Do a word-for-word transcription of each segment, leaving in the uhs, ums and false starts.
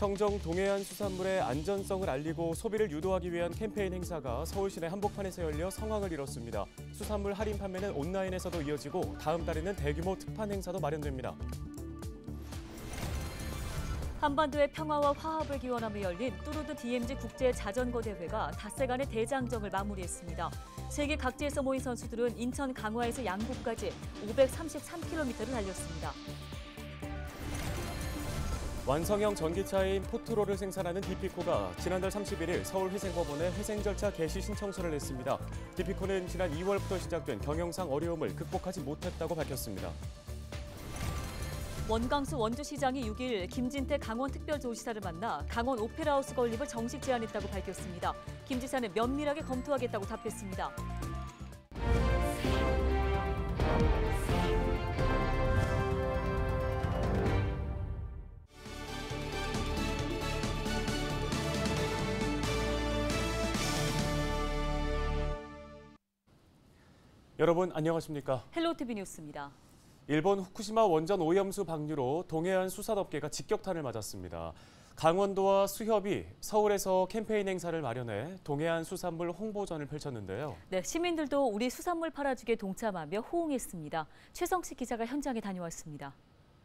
청정 동해안 수산물의 안전성을 알리고 소비를 유도하기 위한 캠페인 행사가 서울 시내 한복판에서 열려 성황을 이뤘습니다. 수산물 할인 판매는 온라인에서도 이어지고 다음 달에는 대규모 특판 행사도 마련됩니다. 한반도의 평화와 화합을 기원하며 열린 뚜르드 디엠지 국제 자전거 대회가 닷새간의 대장정을 마무리했습니다. 세계 각지에서 모인 선수들은 인천 강화에서 양구까지 오백삼십삼 킬로미터를 달렸습니다. 완성형 전기차인 포트로를 생산하는 디피코가 지난달 삼십일일 서울회생법원에 회생 절차 개시 신청서를 냈습니다. 디피코는 지난 이월부터 시작된 경영상 어려움을 극복하지 못했다고 밝혔습니다. 원광수 원주시장이 육일 김진태 강원특별도지사를 만나 강원 오페라하우스 건립을 정식 제안했다고 밝혔습니다. 김 지사는 면밀하게 검토하겠다고 답했습니다. 여러분 안녕하십니까? 헬로티비 뉴스입니다. 일본 후쿠시마 원전 오염수 방류로 동해안 수산업계가 직격탄을 맞았습니다. 강원도와 수협이 서울에서 캠페인 행사를 마련해 동해안 수산물 홍보전을 펼쳤는데요. 네, 시민들도 우리 수산물 팔아주기에 동참하며 호응했습니다. 최성식 기자가 현장에 다녀왔습니다.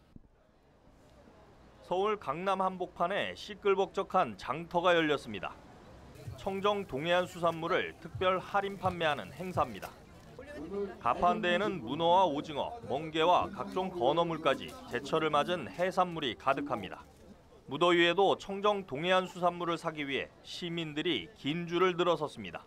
서울 강남 한복판에 시끌벅적한 장터가 열렸습니다. 청정 동해안 수산물을 특별 할인 판매하는 행사입니다. 가판대에는 문어와 오징어, 멍게와 각종 건어물까지 제철을 맞은 해산물이 가득합니다. 무더위에도 청정 동해안 수산물을 사기 위해 시민들이 긴 줄을 늘어섰습니다.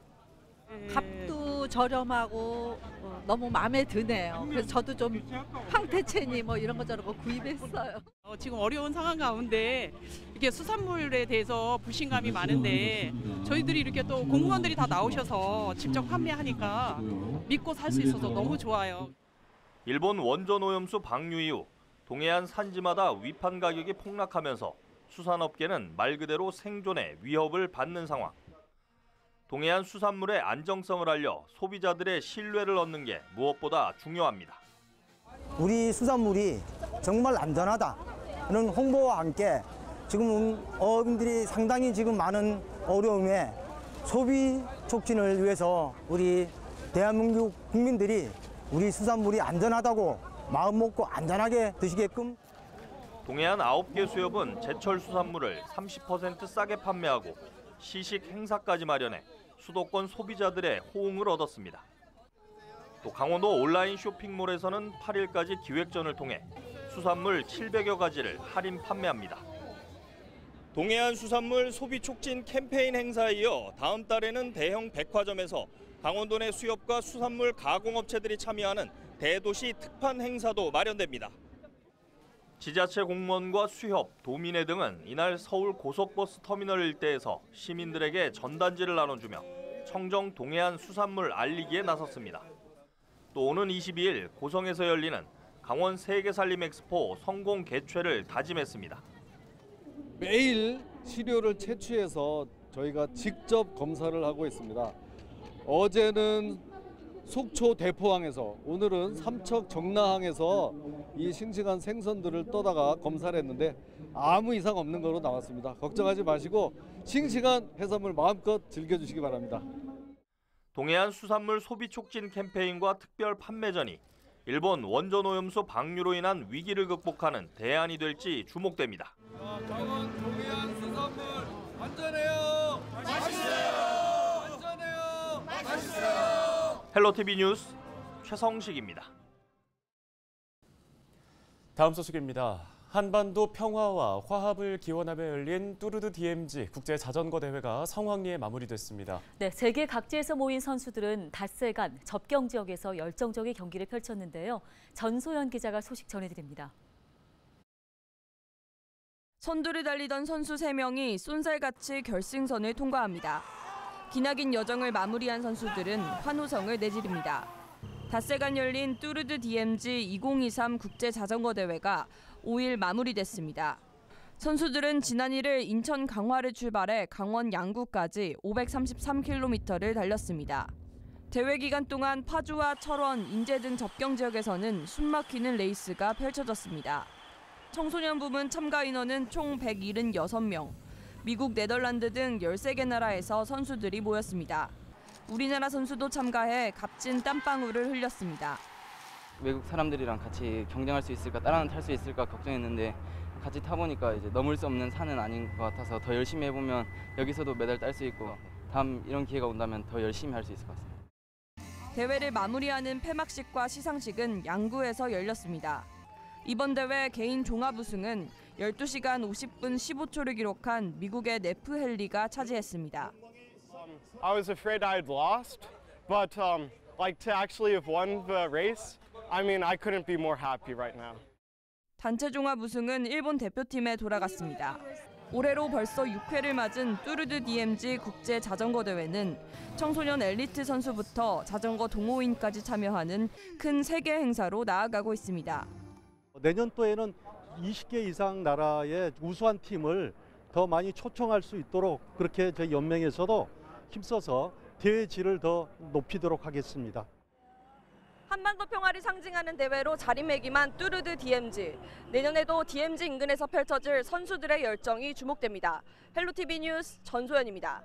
값도 저렴하고 어, 너무 마음에 드네요. 그래서 저도 좀 황태채니 뭐 이런 거 저런 거 구입했어요. 어, 지금 어려운 상황 가운데 이렇게 수산물에 대해서 불신감이 많은데 저희들이 이렇게 또 공무원들이 다 나오셔서 직접 판매하니까 믿고 살 수 있어서 너무 좋아요. 일본 원전 오염수 방류 이후 동해안 산지마다 위판 가격이 폭락하면서 수산업계는 말 그대로 생존의 위협을 받는 상황. 동해안 수산물의 안정성을 알려 소비자들의 신뢰를 얻는 게 무엇보다 중요합니다. 우리 수산물이 정말 안전하다는 홍보와 함께 지금 어민들이 상당히 지금 많은 어려움에 소비 촉진을 위해서 우리 대한민국 국민들이 우리 수산물이 안전하다고 마음 먹고 안전하게 드시게끔. 동해안 아홉 개 수협은 제철 수산물을 삼십 퍼센트 싸게 판매하고 시식 행사까지 마련해 수도권 소비자들의 호응을 얻었습니다. 또 강원도 온라인 쇼핑몰에서는 팔일까지 기획전을 통해 수산물 칠백여 가지를 할인 판매합니다. 동해안 수산물 소비 촉진 캠페인 행사에 이어 다음 달에는 대형 백화점에서 강원도 내 수협과 수산물 가공업체들이 참여하는 대도시 특판 행사도 마련됩니다. 지자체 공무원과 수협, 도민회 등은 이날 서울 고속버스 터미널 일대에서 시민들에게 전단지를 나눠주며 청정 동해안 수산물 알리기에 나섰습니다. 또 오는 이십이일 고성에서 열리는 강원 세계살림 엑스포 성공 개최를 다짐했습니다. 매일 시료를 채취해서 저희가 직접 검사를 하고 있습니다. 어제는 속초 대포항에서, 오늘은 삼척 정라항에서 이 싱싱한 생선들을 떠다가 검사를 했는데 아무 이상 없는 거로 나왔습니다. 걱정하지 마시고 싱싱한 해산물 마음껏 즐겨주시기 바랍니다. 동해안 수산물 소비 촉진 캠페인과 특별 판매전이 일본 원전 오염수 방류로 인한 위기를 극복하는 대안이 될지 주목됩니다. 강원 동해안 수산물 안전해요. 맛있어요. 안전해요. 맛있어요. 헬로티비 뉴스 최성식입니다. 다음 소식입니다. 한반도 평화와 화합을 기원하며 열린 뚜르드 디엠지 국제 자전거 대회가 성황리에 마무리됐습니다. 네, 세계 각지에서 모인 선수들은 닷새간 접경 지역에서 열정적인 경기를 펼쳤는데요. 전소연 기자가 소식 전해드립니다. 선두를 달리던 선수 세 명이 쏜살같이 결승선을 통과합니다. 기나긴 여정을 마무리한 선수들은 환호성을 내지릅니다. 닷새간 열린 뚜르드 디엠지 이천이십삼 국제 자전거 대회가 오일 마무리됐습니다. 선수들은 지난 일일 인천 강화를 출발해 강원 양구까지 오백삼십삼 킬로미터를 달렸습니다. 대회 기간 동안 파주와 철원, 인제 등 접경 지역에서는 숨막히는 레이스가 펼쳐졌습니다. 청소년 부문 참가 인원은 총 백칠십육 명. 미국, 네덜란드 등 열세 개 나라에서 선수들이 모였습니다. 우리나라 선수도 참가해 값진 땀방울을 흘렸습니다. 외국 사람들이랑 같이 경쟁할 수 있을까, 따라는 탈 수 있을까 걱정했는데 같이 타보니까 이제 넘을 수 없는 산은 아닌 것 같아서 더 열심히 해보면 여기서도 메달 딸 수 있고 다음 이런 기회가 온다면 더 열심히 할 수 있을 것 같습니다. 대회를 마무리하는 폐막식과 시상식은 양구에서 열렸습니다. 이번 대회 개인 종합 우승은 열두 시간 오십 분 십오 초를 기록한 미국의 네프 헨리가 차지했습니다. I was afraid I'd lost, but um, like to actually have won the race, I mean, I couldn't be more happy right now. 단체 종합 우승은 일본 대표팀에 돌아갔습니다. 올해로 벌써 육 회를 맞은 뚜르드 디엠지 국제 자전거 대회는 청소년 엘리트 선수부터 자전거 동호인까지 참여하는 큰 세계 행사로 나아가고 있습니다. 내년도에는 이십 개 이상 나라의 우수한 팀을 더 많이 초청할 수 있도록 그렇게 저희 연맹에서도 힘써서 대회 질을 더 높이도록 하겠습니다. 한반도 평화를 상징하는 대회로 자리매김한 뚜르드 디엠지. 내년에도 디엠지 인근에서 펼쳐질 선수들의 열정이 주목됩니다. 헬로티비 뉴스 전소연입니다.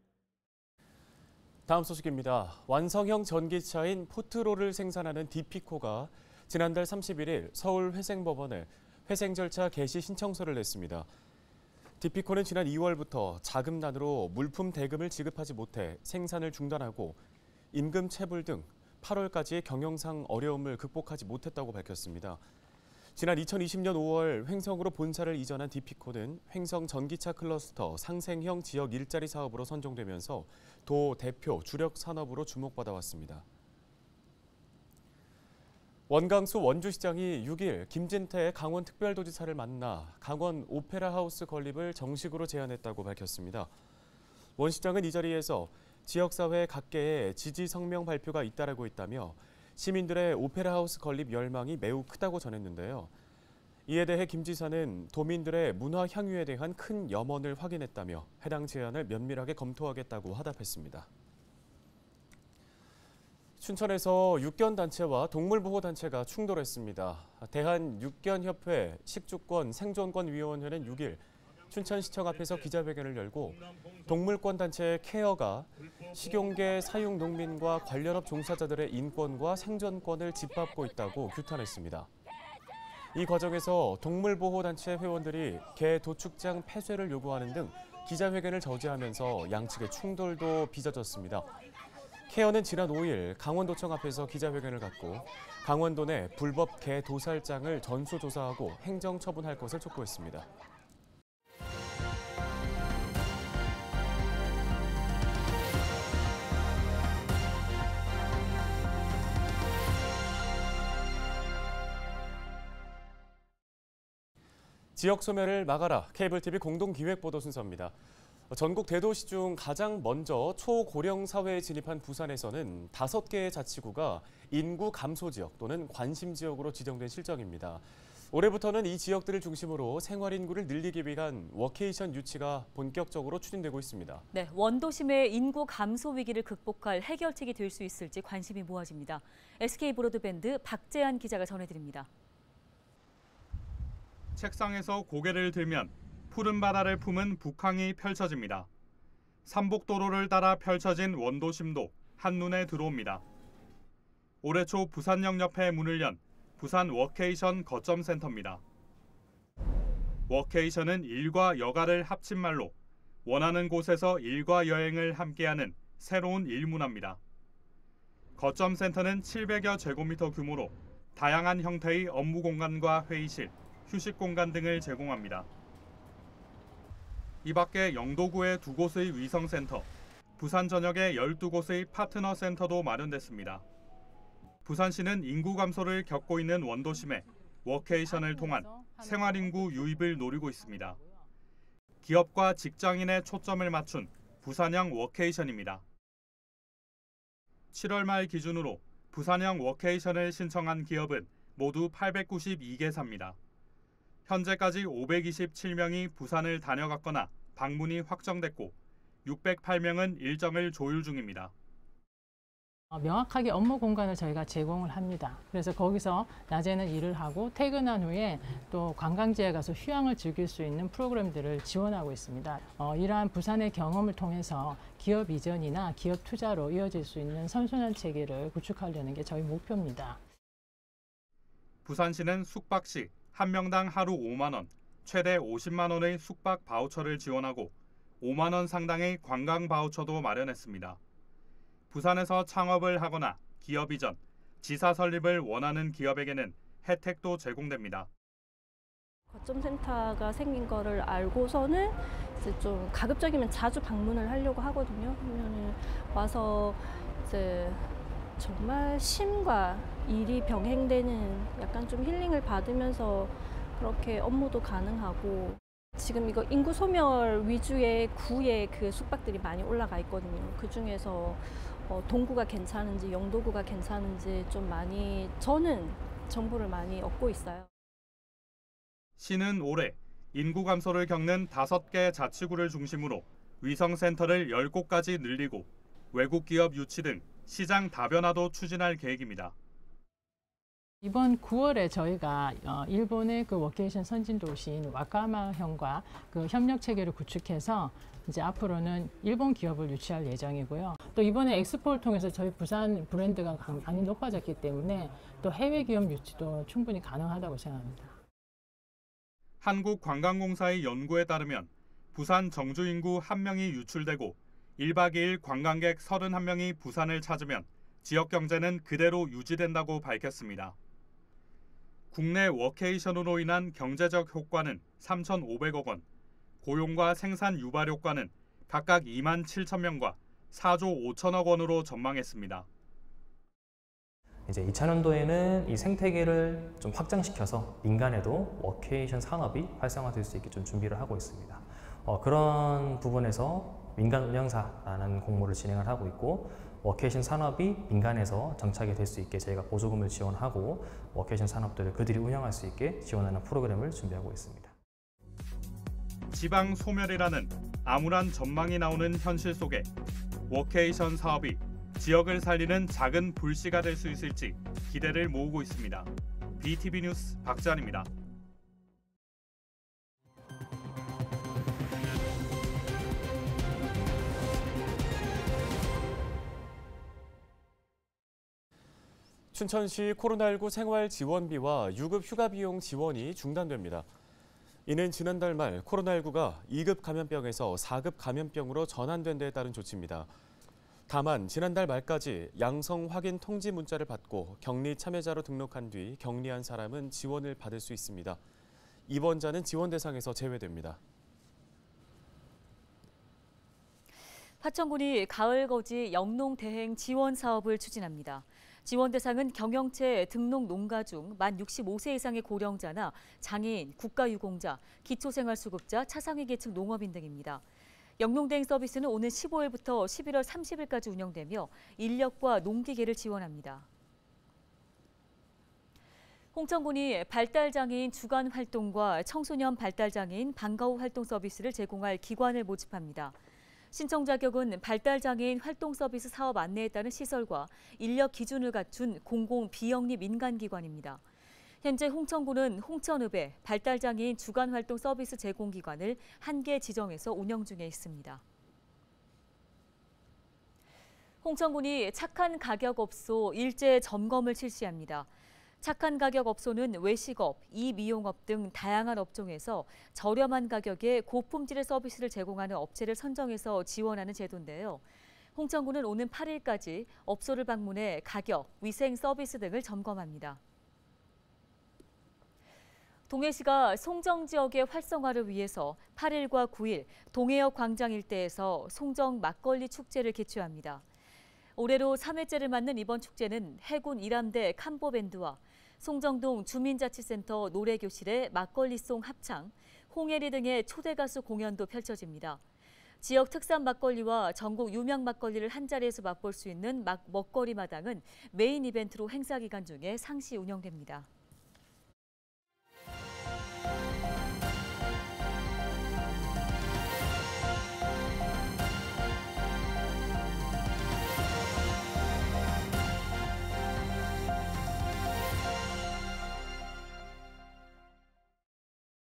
다음 소식입니다. 완성형 전기차인 포트로를 생산하는 디피코가 지난달 삼십일 일 서울 회생법원에 회생 절차 개시 신청서를 냈습니다. 디피코는 지난 이월부터 자금난으로 물품 대금을 지급하지 못해 생산을 중단하고 임금 체불 등 팔월까지 경영상 어려움을 극복하지 못했다고 밝혔습니다. 지난 이천이십 년 오월 횡성으로 본사를 이전한 디피코는 횡성 전기차 클러스터 상생형 지역 일자리 사업으로 선정되면서 도 대표 주력 산업으로 주목받아 왔습니다. 원광수 원주시장이 육 일 김진태 강원특별도지사를 만나 강원 오페라 하우스 건립을 정식으로 제안했다고 밝혔습니다. 원 시장은 이 자리에서 지역사회 각계에 지지 성명 발표가 잇따르고 있다며 시민들의 오페라 하우스 건립 열망이 매우 크다고 전했는데요. 이에 대해 김 지사는 도민들의 문화 향유에 대한 큰 염원을 확인했다며 해당 제안을 면밀하게 검토하겠다고 화답했습니다. 춘천에서 육견단체와 동물보호단체가 충돌했습니다. 대한육견협회 식주권 생존권위원회는 육 일 춘천시청 앞에서 기자회견을 열고 동물권 단체 케어가 식용계 사육 농민과 관련업 종사자들의 인권과 생존권을 짓밟고 있다고 규탄했습니다. 이 과정에서 동물보호단체 회원들이 개 도축장 폐쇄를 요구하는 등 기자회견을 저지하면서 양측의 충돌도 빚어졌습니다. 케어는 지난 오 일 강원도청 앞에서 기자회견을 갖고 강원도 내 불법 개 도살장을 전수조사하고 행정처분할 것을 촉구했습니다. 지역 소멸을 막아라. 케이블티비 공동기획보도 순서입니다. 전국 대도시 중 가장 먼저 초고령 사회에 진입한 부산에서는 다섯 개의 자치구가 인구 감소 지역 또는 관심 지역으로 지정된 실정입니다. 올해부터는 이 지역들을 중심으로 생활 인구를 늘리기 위한 워케이션 유치가 본격적으로 추진되고 있습니다. 네, 원도심의 인구 감소 위기를 극복할 해결책이 될 수 있을지 관심이 모아집니다. 에스케이 브로드밴드 박재한 기자가 전해드립니다. 책상에서 고개를 들면 푸른 바다를 품은 북항이 펼쳐집니다. 삼복도로를 따라 펼쳐진 원도심도 한눈에 들어옵니다. 올해 초 부산역 옆에 문을 연 부산 워케이션 거점센터입니다. 워케이션은 일과 여가를 합친 말로 원하는 곳에서 일과 여행을 함께하는 새로운 일문화입니다. 거점센터는 칠백여 제곱미터 규모로 다양한 형태의 업무 공간과 회의실, 휴식 공간 등을 제공합니다. 이 밖에 영도구에 두 곳의 위성센터, 부산 전역에 열두 곳의 파트너 센터도 마련됐습니다. 부산시는 인구 감소를 겪고 있는 원도심에 워케이션을 통한 생활인구 유입을 노리고 있습니다. 기업과 직장인의 초점을 맞춘 부산형 워케이션입니다. 칠월 말 기준으로 부산형 워케이션을 신청한 기업은 모두 팔백구십이 개사입니다. 현재까지 오백이십칠 명이 부산을 다녀갔거나 방문이 확정됐고 육백팔 명은 일정을 조율 중입니다. 명확하게 업무 공간을 저희가 제공을 합니다. 그래서 거기서 낮에는 일을 하고 퇴근한 후에 또 관광지에 가서 휴양을 즐길 수 있는 프로그램들을 지원하고 있습니다. 어, 이러한 부산의 경험을 통해서 기업 이전이나 기업 투자로 이어질 수 있는 선순환 체계를 구축하려는 게 저희 목표입니다. 부산시는 숙박 시 한 명당 하루 오만 원, 최대 오십만 원의 숙박 바우처를 지원하고 오만 원 상당의 관광 바우처도 마련했습니다. 부산에서 창업을 하거나 기업 이전, 지사 설립을 원하는 기업에게는 혜택도 제공됩니다. 거점 센터가 생긴 거를 알고서는 이제 좀 가급적이면 자주 방문을 하려고 하거든요. 그러면은 와서 이제 정말 쉼과 일이 병행되는 약간 좀 힐링을 받으면서 그렇게 업무도 가능하고, 지금 이거 인구 소멸 위주의 구의 그 숙박들이 많이 올라가 있거든요. 그 중에서 어, 동구가 괜찮은지 영도구가 괜찮은지 좀 많이 저는 정보를 많이 얻고 있어요. 시는 올해 인구 감소를 겪는 다섯 개 자치구를 중심으로 위성센터를 열 곳까지 늘리고 외국 기업 유치 등 시장 다변화도 추진할 계획입니다. 이번 구월에 저희가 일본의 그 워케이션 선진 도시인 와카야마현과 그 협력 체계를 구축해서 이제 앞으로는 일본 기업을 유치할 예정이고요. 또 이번에 엑스포를 통해서 저희 부산 브랜드가 많이 높아졌기 때문에 또 해외 기업 유치도 충분히 가능하다고 생각합니다. 한국관광공사의 연구에 따르면 부산 정주 인구 한 명이 유출되고 일 박 이 일 관광객 서른한 명이 부산을 찾으면 지역 경제는 그대로 유지된다고 밝혔습니다. 국내 워케이션으로 인한 경제적 효과는 삼천오백억 원, 고용과 생산 유발 효과는 각각 이만 칠천 명과 사조 오천억 원으로 전망했습니다. 이제 이천 년도에는 이 생태계를 좀 확장시켜서 민간에도 워케이션 산업이 활성화될 수 있게 좀 준비를 하고 있습니다. 어, 그런 부분에서 민간 운영사라는 공모를 진행을 하고 있고, 워케이션 산업이 민간에서 정착이 될 수 있게 저희가 보조금을 지원하고 워케이션 산업들을 그들이 운영할 수 있게 지원하는 프로그램을 준비하고 있습니다. 지방 소멸이라는 암울한 전망이 나오는 현실 속에 워케이션 사업이 지역을 살리는 작은 불씨가 될 수 있을지 기대를 모으고 있습니다. 비티비 뉴스 박지한입니다. 춘천시 코로나십구 생활지원비와 유급 휴가비용 지원이 중단됩니다. 이는 지난달 말 코로나십구가 이 급 감염병에서 사 급 감염병으로 전환된 데에 따른 조치입니다. 다만 지난달 말까지 양성 확인 통지 문자를 받고 격리 참여자로 등록한 뒤 격리한 사람은 지원을 받을 수 있습니다. 입원자는 지원 대상에서 제외됩니다. 파천군이 가을거지 영농대행 지원 사업을 추진합니다. 지원 대상은 경영체 등록 농가 중 만 육십오 세 이상의 고령자나 장애인, 국가유공자, 기초생활수급자, 차상위 계층 농업인 등입니다. 영농대행 서비스는 오는 십오 일부터 십일월 삼십일까지 운영되며 인력과 농기계를 지원합니다. 홍천군이 발달장애인 주간 활동과 청소년 발달장애인 방과 후 활동 서비스를 제공할 기관을 모집합니다. 신청 자격은 발달장애인 활동 서비스 사업 안내에 따른 시설과 인력 기준을 갖춘 공공 비영리 민간기관입니다. 현재 홍천군은 홍천읍에 발달장애인 주간 활동 서비스 제공 기관을 한 개 지정해서 운영 중에 있습니다. 홍천군이 착한 가격업소 일제 점검을 실시합니다. 착한 가격 업소는 외식업, 이미용업 등 다양한 업종에서 저렴한 가격에 고품질의 서비스를 제공하는 업체를 선정해서 지원하는 제도인데요. 홍천군은 오는 팔 일까지 업소를 방문해 가격, 위생 서비스 등을 점검합니다. 동해시가 송정 지역의 활성화를 위해서 팔 일과 구 일 동해역 광장 일대에서 송정 막걸리 축제를 개최합니다. 올해로 삼 회째를 맞는 이번 축제는 해군 일함대 캄보밴드와 송정동 주민자치센터 노래교실의 막걸리송 합창, 홍예리 등의 초대 가수 공연도 펼쳐집니다. 지역 특산 막걸리와 전국 유명 막걸리를 한 자리에서 맛볼 수 있는 막 먹거리 마당은 메인 이벤트로 행사 기간 중에 상시 운영됩니다.